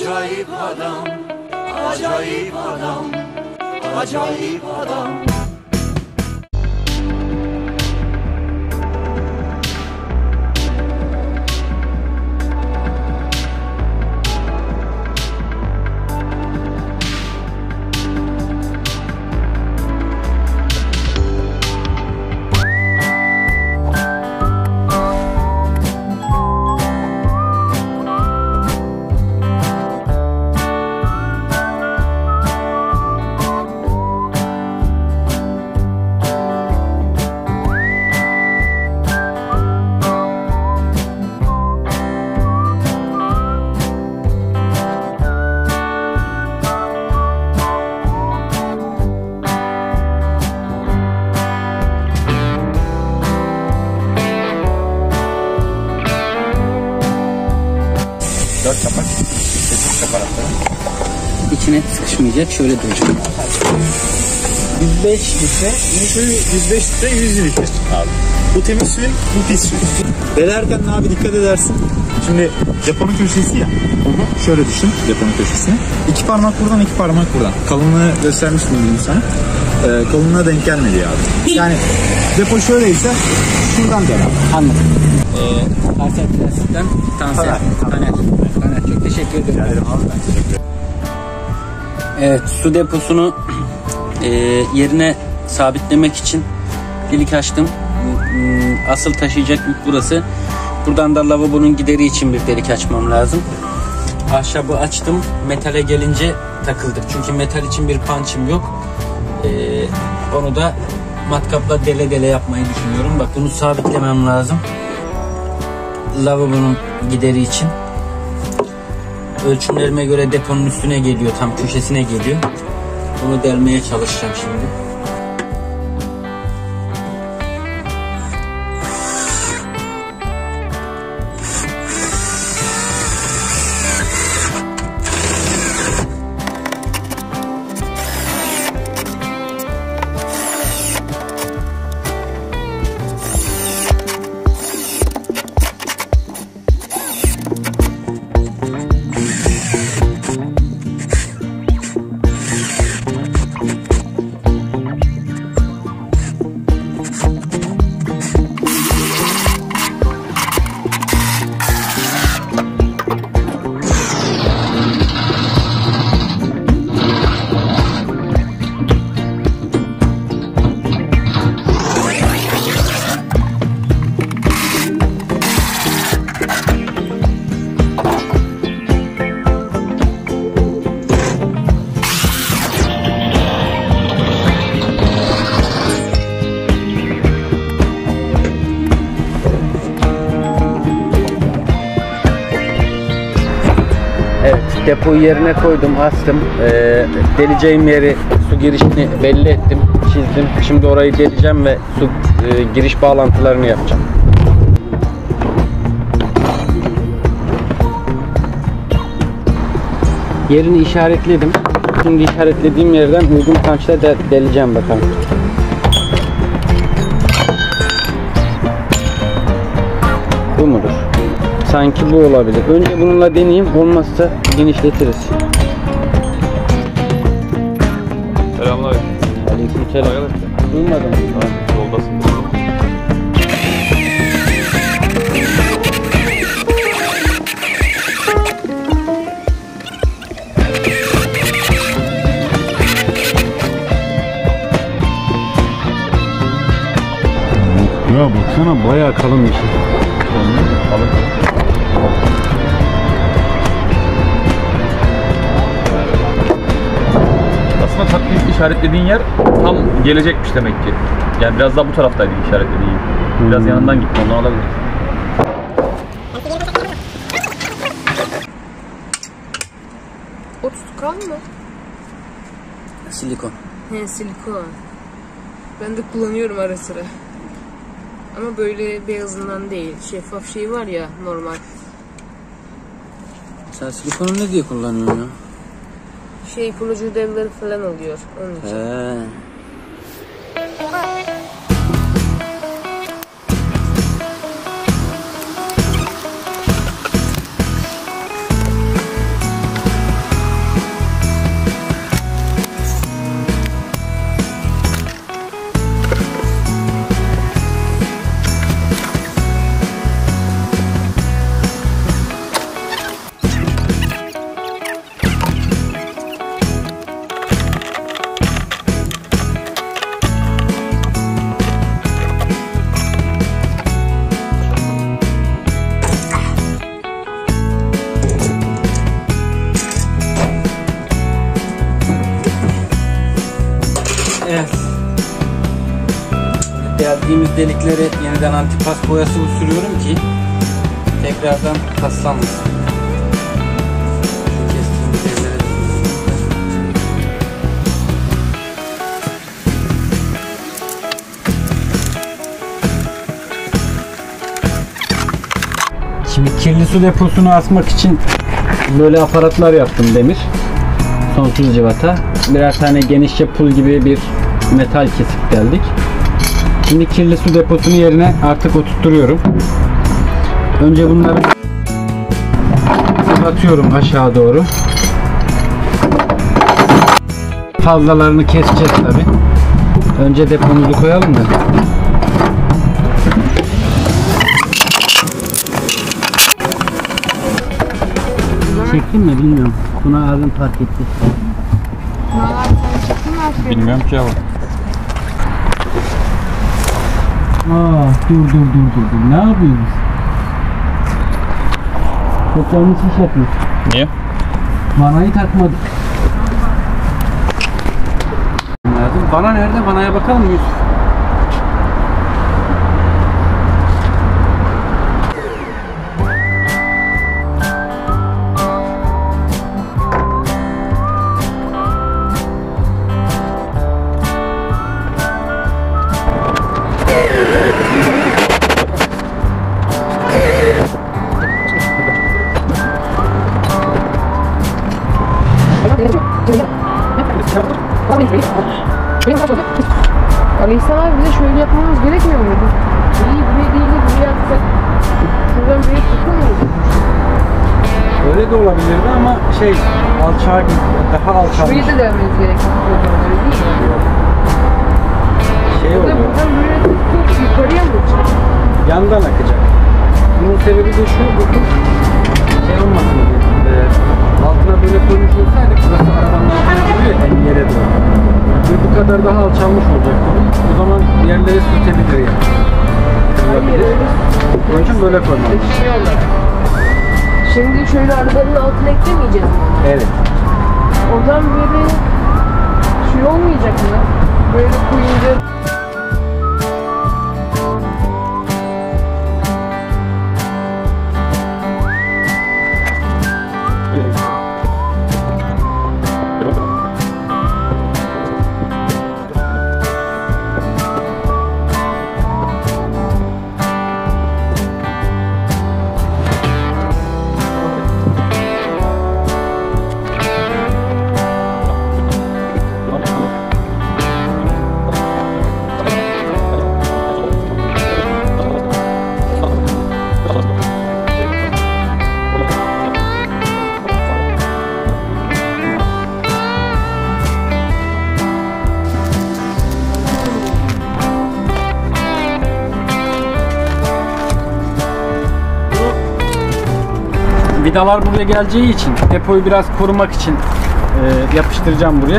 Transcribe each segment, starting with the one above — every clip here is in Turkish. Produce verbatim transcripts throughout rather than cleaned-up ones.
Acayip adam, acayip adam, acayip adam. Dört kapak, sekiz aparatları. İçine sıkışmayacak, şöyle duracak. yüz beş litre, yüz beş litre, yüz litre. Abi. Bu temiz suyun, bu pis suyu. Belerken abi dikkat edersin. Şimdi deponun köşesi ya. Hı hı. Şöyle düşün deponun köşesini. İki parmak buradan, iki parmak buradan. Kalınlığı göstermiş miydim sana? Ee, kalınlığa denk gelmedi abi. Yani depo şöyleyse şuradan devam. Anladım. Ee, Parsel Plastik'ten Taner. Taner. Taner. Çok teşekkür ederim. Ederim abi, ben teşekkür ederim. Evet, su deposunu e, yerine sabitlemek için delik açtım. Asıl taşıyacak yük burası. Buradan da lavabonun gideri için bir delik açmam lazım. Ahşabı açtım. Metale gelince takıldık. Çünkü metal için bir punch'ım yok. Ee, onu da matkapla dele dele yapmayı düşünüyorum. Bak, bunu sabitlemem lazım. Lavabonun gideri için. Ölçümlerime göre deponun üstüne geliyor. Tam köşesine geliyor. Bunu delmeye çalışacağım şimdi. Depoyu yerine koydum, astım. Ee, deleceğim yeri, su girişini belli ettim, çizdim. Şimdi orayı deleceğim ve su e, giriş bağlantılarını yapacağım. Yerini işaretledim. Şimdi işaretlediğim yerden uygun punch'la de deleceğim bakalım. Bu mudur? Sanki bu olabilir. Önce bununla deneyeyim. Olmazsa genişletiriz. Selamünaleyküm. Aleykümselam. Duymadım. Yoldasın. Ya baksana, bayağı kalın bir şey. Kalın. Aslında taklit işaretlediğin yer tam gelecekmiş demek ki. Yani biraz daha bu taraftaydı işaretlediğin yer. Biraz hmm. yanından gitti, ondan olabilir. O tutkal mı? Silikon. He, silikon. Ben de kullanıyorum ara sıra. Ama böyle beyazından değil. Şeffaf şey var ya, normal. Sen silikonu ne diye kullanıyorsun ya? Şey, kulucu ödevleri falan oluyor. Onun için. He. Evet. Deldiğimiz delikleri yeniden antipas boyası sürüyorum ki tekrardan paslanmasın. Şu kestiğimiz yerlere de Şimdi kirli su deposunu asmak için böyle aparatlar yaptım demir. Sonsuz cıvata. Birer tane genişçe pul gibi bir metal kesik deldik. Şimdi kirli su deposunu yerine artık oturtturuyorum. Önce bunları atıyorum aşağı doğru. Fazlalarını keseceğiz tabi. Önce depomuzu koyalım da. Çektin mi bilmiyorum. Buna ağzım fark etti. Bilmiyorum ki ama. Aa, dur dur dur dur dur. Ne yapıyorsunuz? Toprağını şiş yapıyor. Niye? Vanayı takmadık. Vana nerede? Vanaya bakalım mı Yusuf? Ali İhsan abi bize şöyle yapmamız gerekmiyor muydu? İyi buraya değil de buraya atsak şuradan buraya tutun muydu? Öyle de olabilirdi ama şey alçağa daha alçalmış. Buraya da delmeniz gerekiyor. Öyle değil mi? Şey Burada oluyor. buradan böyle tutup yukarıya mı çıkacak? Yandan akacak. Bunun sebebi de şu, bakın şey olmasın diye. E, altına böyle koymuş olsaydık burası arabanın altına giriyor ya yere doğru. Ve bu kadar daha alçalmış olacaktı. O zaman yerleri sürtebilir yani. Hayır öyle. Onun için böyle koymalıyız. Şey olarak. Şimdi şöyle arabanın altına eklemeyeceğiz mi? Evet. Oradan böyle şey olmayacak mı? Böyle koyunca vidalar buraya geleceği için depoyu biraz korumak için e, yapıştıracağım buraya.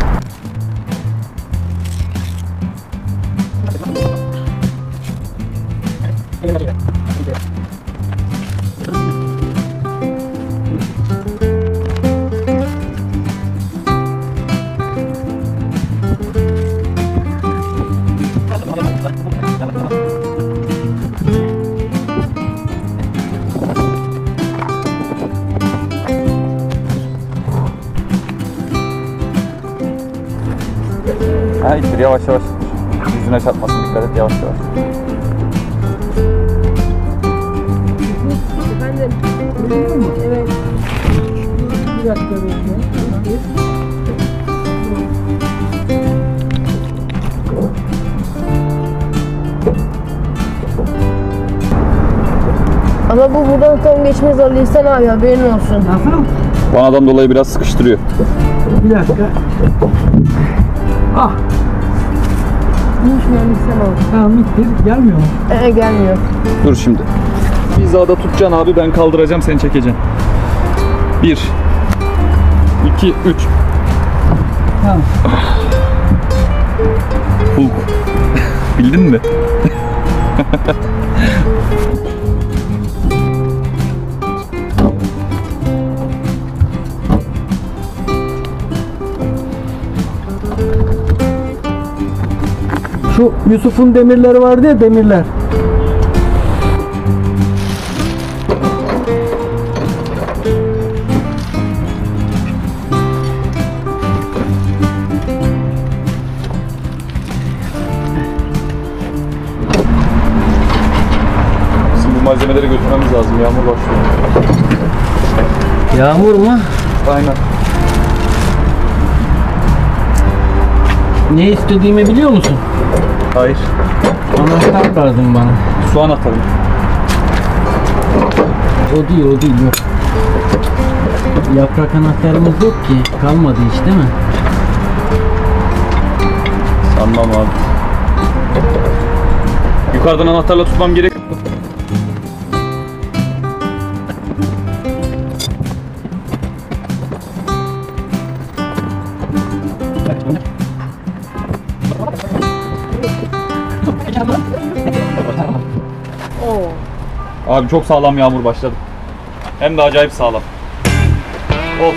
Ha ittir yavaş yavaş. Yüzüne çarpmasın, dikkat et, yavaş yavaş. efendim. Evet. Bir dakika bekle. Ama bu buradan tam geçmez Ali İhsan abi, haberin olsun. Nasıl? Vanadan dolayı biraz sıkıştırıyor. Bir dakika. Ah. Neymiş mi Ali İhsan abi? Tamam bitti. Gelmiyor mu? Ee, gelmiyor. Dur şimdi. Hizada tutacaksın abi, ben kaldıracağım, seni çekeceğim. Bir. İki, üç. Tamam. Hulk. Bildin mi? Şu Yusuf'un demirleri vardı ya, demirler. Bizim bu malzemeleri götürmemiz lazım. Yağmur başlıyor. Yağmur mu? Aynen. Ne istediğimi biliyor musun? Hayır. Anahtar verdin bana. Su anahtarı. O değil, o değil, yok. Yaprak anahtarımız yok ki. Kalmadı hiç, değil mi? Sanmam abi. Yukarıdan anahtarla tutmam gerek. Oo. Abi çok sağlam yağmur başladı. Hem de acayip sağlam. Of.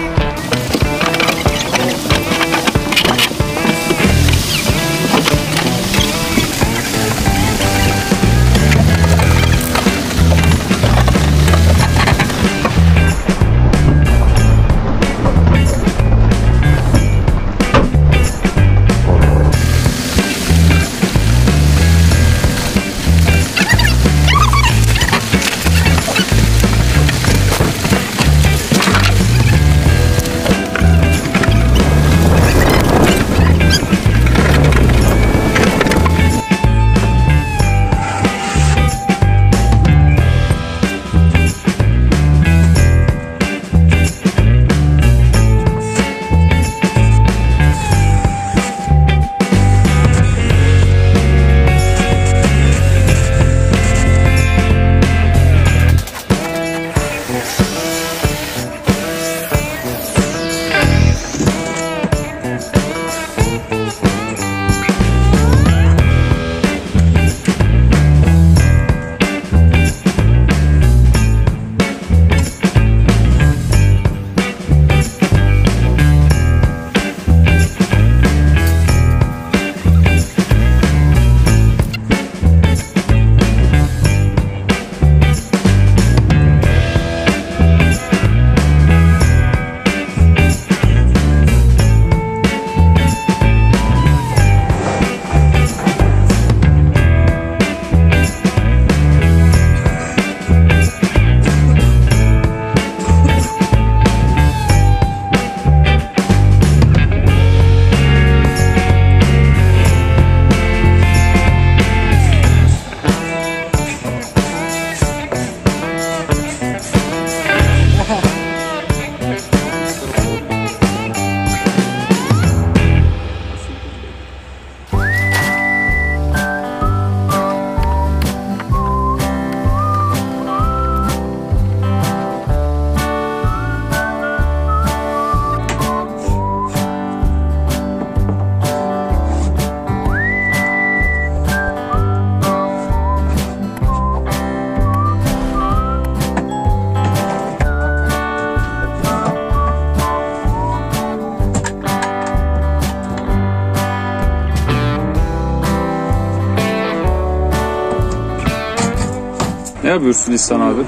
Ne yapıyorsun İhsan abi?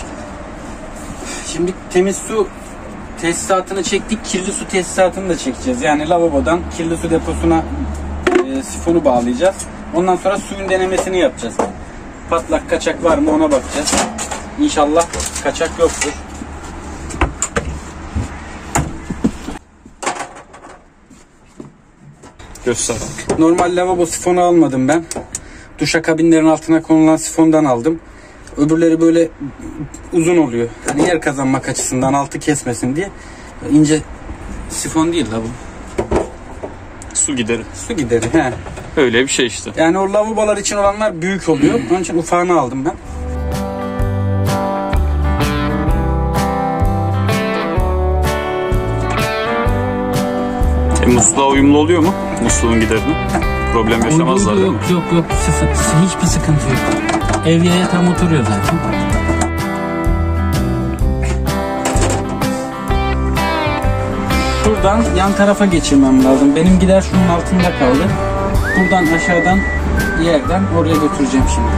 Şimdi temiz su tesisatını çektik. Kirli su tesisatını da çekeceğiz. Yani lavabodan kirli su deposuna e, sifonu bağlayacağız. Ondan sonra suyun denemesini yapacağız. Patlak, kaçak var mı ona bakacağız. İnşallah kaçak yoktur. Göster. Normal lavabo sifonu almadım ben. Duşakabinlerin altına konulan sifondan aldım. Öbürleri böyle uzun oluyor. Hani yer kazanmak açısından altı kesmesin diye. İnce sifon değil la bu. Su gideri. Su gideri. He. Öyle bir şey işte. Yani o lavabolar için olanlar büyük oluyor. Onun için ufağını aldım ben. E, musluğa uyumlu oluyor mu? Musluğun giderini. Problem yaşamazlar değil mi? Yok yok yok. Sıfır. Hiçbir sıkıntı yok. Evyaya tam oturuyor zaten. Şuradan yan tarafa geçirmem lazım. Benim gider şunun altında kaldı. Buradan aşağıdan yerden oraya götüreceğim şimdi.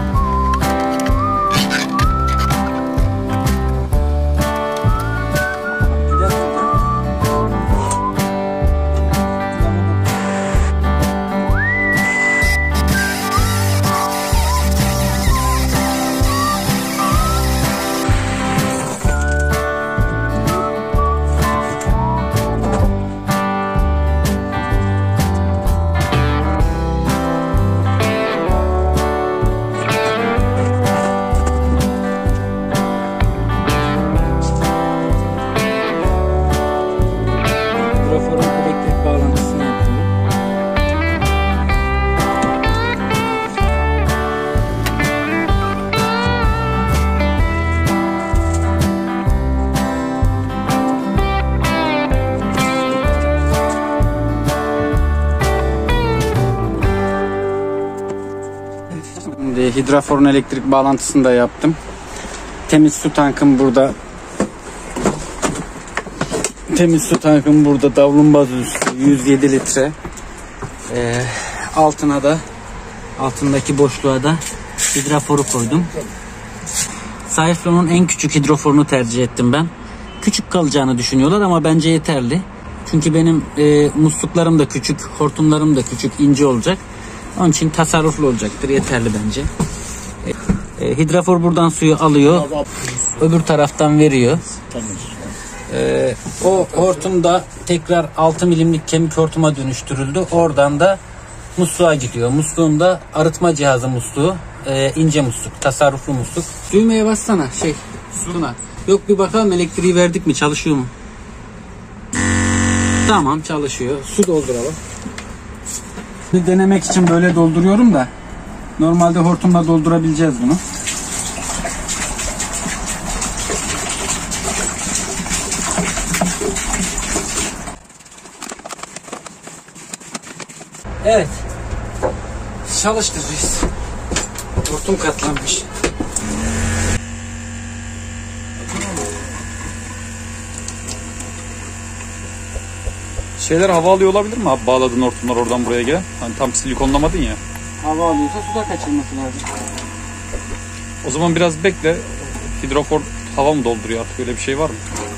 Şimdi hidraforun elektrik bağlantısını da yaptım. Temiz su tankım burada. Temiz su tankım burada. Davlumbaz üstü yüz yedi litre. Ee, altına da altındaki boşluğa da hidraforu koydum. Saiflon'un en küçük hidroforunu tercih ettim ben. Küçük kalacağını düşünüyorlar ama bence yeterli. Çünkü benim e, musluklarım da küçük, hortumlarım da küçük, ince olacak. Onun için tasarruflu olacaktır. Yeterli bence. E, hidrafor buradan suyu alıyor. Öbür taraftan veriyor. E, o hortum da tekrar altı milimlik kemik hortuma dönüştürüldü. Oradan da musluğa gidiyor. Musluğum da arıtma cihazı musluğu. E, ince musluk. Tasarruflu musluk. Düğmeye bassana. Şey. Suna. Yok bir bakalım elektriği verdik mi? Çalışıyor mu? Tamam çalışıyor. Su dolduralım. Bir denemek için böyle dolduruyorum da normalde hortumla doldurabileceğiz bunu. Evet. Çalıştık biz. Hortum katlanmış. Şeyler hava alıyor olabilir mi abi? Bağladığın hortumlar oradan buraya gelen. Hani tam silikonlamadın ya. Hava alıyorsa suda kaçırması lazım. O zaman biraz bekle. Hidrofor hava mı dolduruyor artık? Öyle bir şey var mı?